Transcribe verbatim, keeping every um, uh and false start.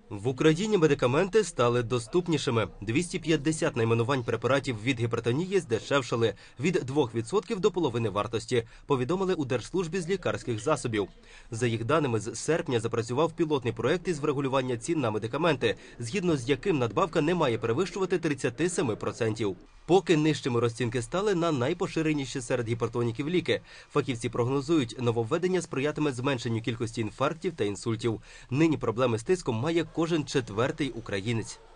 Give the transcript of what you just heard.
В Україні медикаменти стали доступнішими. двісті п'ятдесят найменувань препаратів від гіпертонії здешевшали від двох відсотків до половини вартості, повідомили у Держслужбі з лікарських засобів. За їх даними, з серпня запрацював пілотний проект із врегулювання цін на медикаменти, згідно з яким надбавка не має перевищувати тридцять сім відсотків. Поки нижчими розцінки стали на найпоширеніші серед гіпертоніків ліки. Фахівці прогнозують, нововведення сприятиме зменшенню кількості інфарктів та інсультів. Нині проблеми з тиском має кожен четвертий українець.